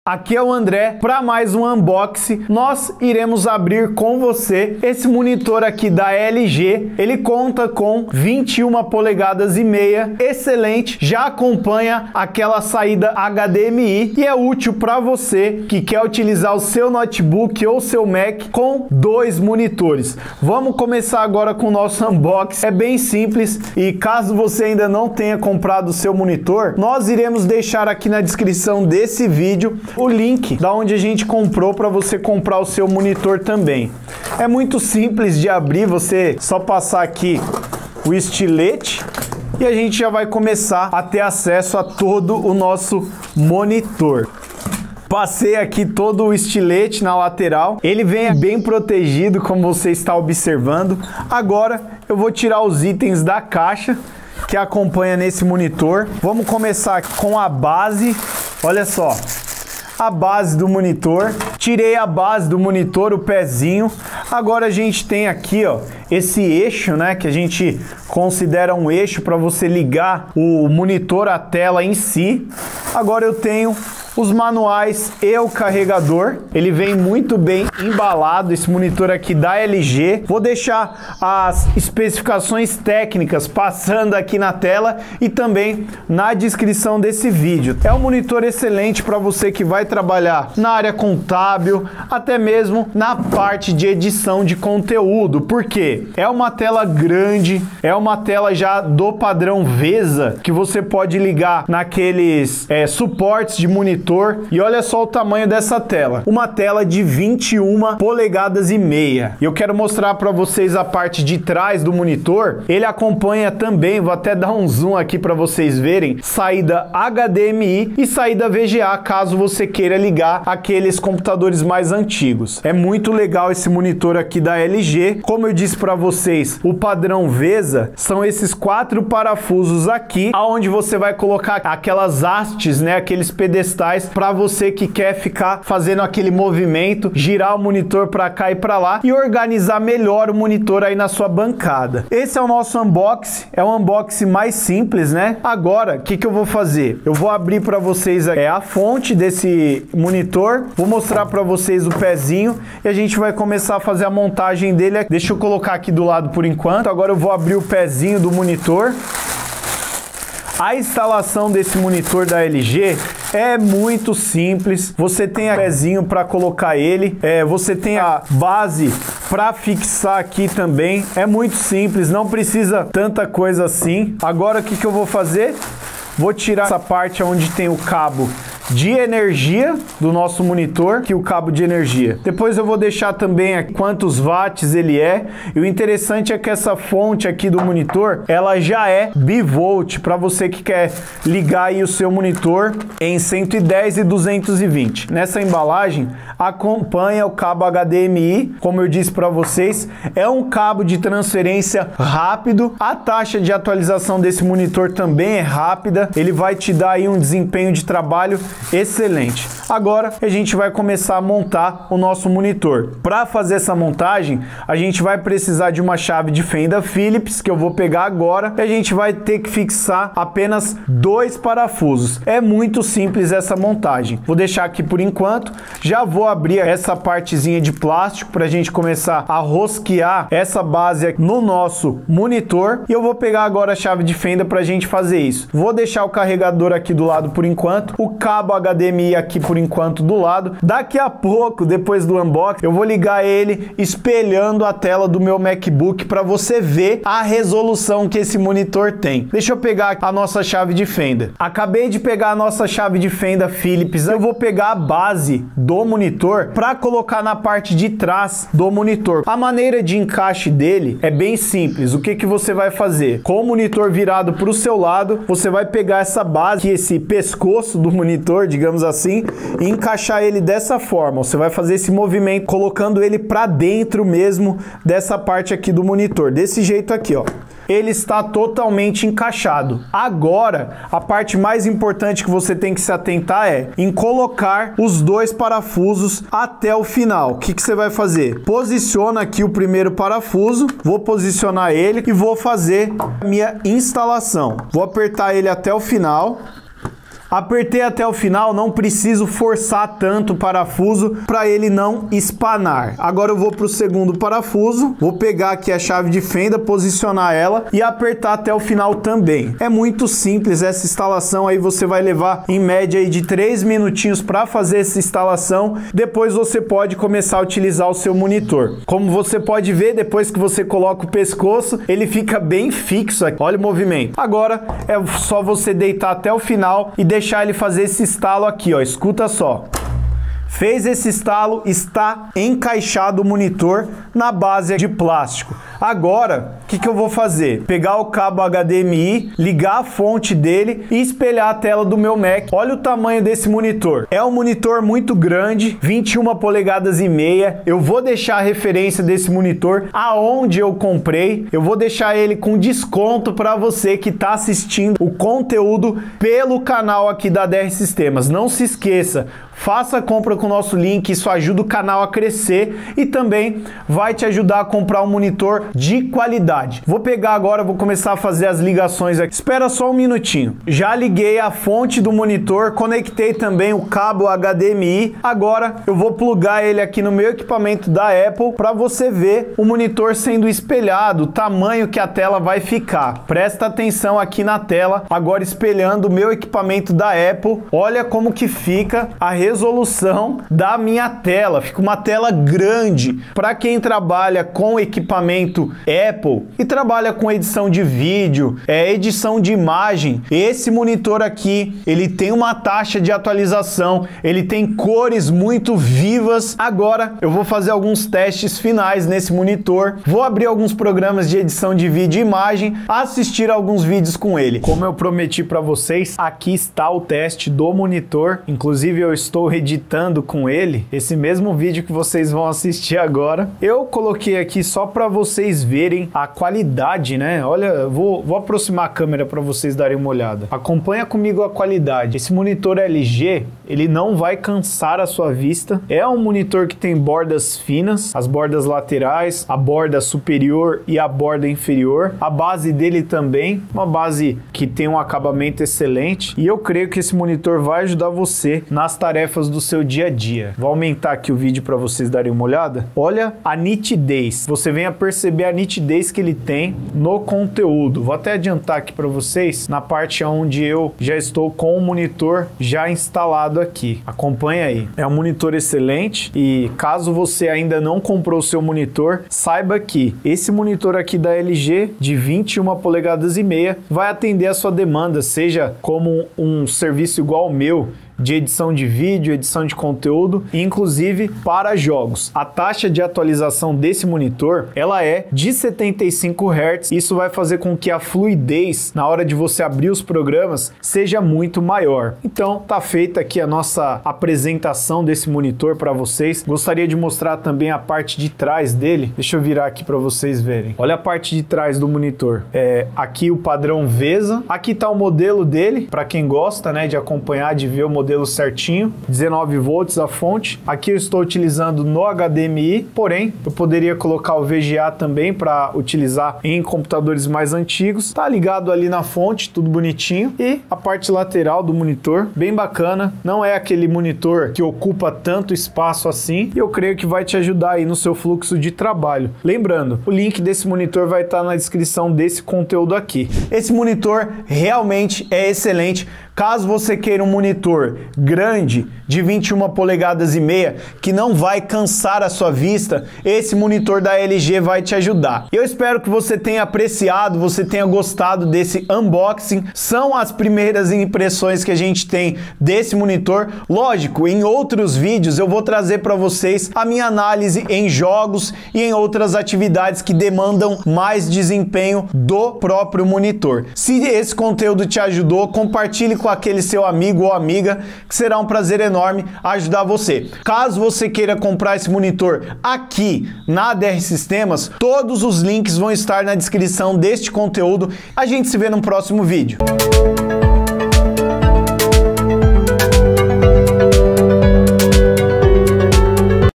Aqui é o André para mais um unboxing. Nós iremos abrir com você esse monitor aqui da LG. Ele conta com 21 polegadas e meia, excelente, já acompanha aquela saída HDMI e é útil para você que quer utilizar o seu notebook ou seu Mac com dois monitores. Vamos começar agora com o nosso unboxing. É bem simples e caso você ainda não tenha comprado o seu monitor, nós iremos deixar aqui na descrição desse vídeo o link da onde a gente comprou para você comprar o seu monitor também. É muito simples de abrir, você só passar aqui o estilete e a gente já vai começar a ter acesso a todo o nosso monitor. Passei aqui todo o estilete na lateral, ele vem bem protegido como você está observando. Agora eu vou tirar os itens da caixa que acompanha nesse monitor. Vamos começar com a base, olha só. A base do monitor, tirei a base do monitor, o pezinho. Agora a gente tem aqui, ó, esse eixo, né, que a gente considera um eixo para você ligar o monitor à tela em si. Agora eu tenho os manuais e o carregador. Ele vem muito bem embalado, esse monitor aqui da LG. Vou deixar as especificações técnicas passando aqui na tela e também na descrição desse vídeo. É um monitor excelente para você que vai trabalhar na área contábil, até mesmo na parte de edição de conteúdo. Por quê? É uma tela grande, é uma tela já do padrão VESA, que você pode ligar naqueles suportes de monitor. E olha só o tamanho dessa tela, uma tela de 21 polegadas e meia. E eu quero mostrar para vocês a parte de trás do monitor. Ele acompanha também, vou até dar um zoom aqui para vocês verem, saída HDMI e saída VGA, caso você queira ligar aqueles computadores mais antigos. É muito legal esse monitor aqui da LG. Como eu disse para vocês, o padrão VESA são esses 4 parafusos aqui, aonde você vai colocar aquelas hastes, né, aqueles pedestais para você que quer ficar fazendo aquele movimento, girar o monitor para cá e para lá e organizar melhor o monitor aí na sua bancada. Esse é o nosso unboxing, é um unboxing mais simples, né? Agora, o que eu vou fazer? Eu vou abrir para vocês a fonte desse monitor, vou mostrar para vocês o pezinho e a gente vai começar a fazer a montagem dele. Deixa eu colocar aqui do lado por enquanto. Agora eu vou abrir o pezinho do monitor. A instalação desse monitor da LG é muito simples. Você tem o pezinho para colocar ele, você tem a base para fixar aqui também. É muito simples, não precisa tanta coisa assim. Agora o que eu vou fazer? Vou tirar essa parte onde tem o cabo de energia do nosso monitor, aqui o cabo de energia. Depois eu vou deixar também quantos watts ele é. E o interessante é que essa fonte aqui do monitor, ela já é bivolt, para você que quer ligar aí o seu monitor em 110 e 220. Nessa embalagem acompanha o cabo HDMI, como eu disse para vocês, é um cabo de transferência rápido. A taxa de atualização desse monitor também é rápida. Ele vai te dar aí um desempenho de trabalho excelente. Agora a gente vai começar a montar o nosso monitor. Para fazer essa montagem, a gente vai precisar de uma chave de fenda Phillips, que eu vou pegar agora, e a gente vai ter que fixar apenas 2 parafusos. É muito simples essa montagem. Vou deixar aqui por enquanto. Já vou abrir essa partezinha de plástico para a gente começar a rosquear essa base aqui no nosso monitor. E eu vou pegar agora a chave de fenda para a gente fazer isso. Vou deixar o carregador aqui do lado por enquanto, o cabo HDMI aqui por enquanto do lado. Daqui a pouco, depois do unboxing, eu vou ligar ele espelhando a tela do meu MacBook para você ver a resolução que esse monitor tem. Deixa eu pegar a nossa chave de fenda. Acabei de pegar a nossa chave de fenda Phillips. Eu vou pegar a base do monitor para colocar na parte de trás do monitor. A maneira de encaixe dele é bem simples. O que você vai fazer? Com o monitor virado para o seu lado, você vai pegar essa base, esse pescoço do monitor, digamos assim, e encaixar ele dessa forma. Você vai fazer esse movimento colocando ele para dentro mesmo dessa parte aqui do monitor, desse jeito aqui, ó. Ele está totalmente encaixado. Agora, a parte mais importante que você tem que se atentar é em colocar os 2 parafusos até o final. O que você vai fazer? Posiciona aqui o primeiro parafuso, vou posicionar ele e vou fazer a minha instalação. Vou apertar ele até o final. Apertei até o final, não preciso forçar tanto o parafuso para ele não espanar. Agora eu vou para o segundo parafuso, vou pegar aqui a chave de fenda, posicionar ela e apertar até o final também. É muito simples essa instalação, aí você vai levar em média aí de 3 minutinhos para fazer essa instalação. Depois você pode começar a utilizar o seu monitor. Como você pode ver, depois que você coloca o pescoço, ele fica bem fixo aqui. Olha o movimento. Agora é só você deitar até o final e deixar ele fazer esse estalo aqui, ó. Escuta só. Fez esse estalo, está encaixado o monitor na base de plástico. Agora, o que eu vou fazer? Pegar o cabo HDMI, ligar a fonte dele e espelhar a tela do meu Mac. Olha o tamanho desse monitor. É um monitor muito grande, 21 polegadas e meia. Eu vou deixar a referência desse monitor aonde eu comprei. Eu vou deixar ele com desconto para você que está assistindo o conteúdo pelo canal aqui da DR Sistemas. Não se esqueça, faça a compra com o nosso link, isso ajuda o canal a crescer e também vai te ajudar a comprar um monitor de qualidade. Vou pegar agora, vou começar a fazer as ligações aqui. Espera só um minutinho. Já liguei a fonte do monitor, conectei também o cabo HDMI. Agora eu vou plugar ele aqui no meu equipamento da Apple para você ver o monitor sendo espelhado, o tamanho que a tela vai ficar. Presta atenção aqui na tela, agora espelhando o meu equipamento da Apple. Olha como que fica a resolução da minha tela. Fica uma tela grande. Para quem trabalha com equipamento Apple e trabalha com edição de vídeo, edição de imagem, esse monitor aqui, ele tem uma taxa de atualização, ele tem cores muito vivas. Agora eu vou fazer alguns testes finais nesse monitor, vou abrir alguns programas de edição de vídeo e imagem, assistir alguns vídeos com ele. Como eu prometi para vocês, aqui está o teste do monitor, inclusive eu estou editando com ele, esse mesmo vídeo que vocês vão assistir agora. Eu coloquei aqui só para vocês verem a qualidade, né? Olha, vou aproximar a câmera para vocês darem uma olhada. Acompanha comigo a qualidade. Esse monitor LG, ele não vai cansar a sua vista. É um monitor que tem bordas finas, as bordas laterais, a borda superior e a borda inferior. A base dele também, uma base que tem um acabamento excelente. E eu creio que esse monitor vai ajudar você nas tarefas do seu dia a dia. Vou aumentar aqui o vídeo para vocês darem uma olhada. Olha a nitidez. Você vem a perceber a nitidez que ele tem no conteúdo. Vou até adiantar aqui para vocês na parte onde eu já estou com o monitor já instalado aqui. Acompanha aí. É um monitor excelente e caso você ainda não comprou o seu monitor, saiba que esse monitor aqui da LG de 21 polegadas e meia vai atender a sua demanda, seja como um serviço igual ao meu, de edição de vídeo, edição de conteúdo, inclusive para jogos. A taxa de atualização desse monitor, ela é de 75 Hz. Isso vai fazer com que a fluidez na hora de você abrir os programas seja muito maior. Então, tá feita aqui a nossa apresentação desse monitor para vocês. Gostaria de mostrar também a parte de trás dele. Deixa eu virar aqui para vocês verem. Olha a parte de trás do monitor. Aqui o padrão VESA. Aqui tá o modelo dele, para quem gosta, né, de acompanhar, de ver o modelo certinho, 19 volts a fonte. Aqui eu estou utilizando no HDMI, porém eu poderia colocar o VGA também para utilizar em computadores mais antigos. Tá ligado ali na fonte, tudo bonitinho. E a parte lateral do monitor, bem bacana. Não é aquele monitor que ocupa tanto espaço assim e eu creio que vai te ajudar aí no seu fluxo de trabalho. Lembrando, o link desse monitor vai estar na descrição desse conteúdo aqui. Esse monitor realmente é excelente. Caso você queira um monitor grande de 21 polegadas e meia que não vai cansar a sua vista, esse monitor da LG vai te ajudar. Eu espero que você tenha apreciado, você tenha gostado desse unboxing. São as primeiras impressões que a gente tem desse monitor. Lógico, em outros vídeos eu vou trazer para vocês a minha análise em jogos e em outras atividades que demandam mais desempenho do próprio monitor. Se esse conteúdo te ajudou, compartilhe com aquele seu amigo ou amiga, que será um prazer enorme ajudar você. Caso você queira comprar esse monitor aqui na DR Sistemas, todos os links vão estar na descrição deste conteúdo. A gente se vê no próximo vídeo.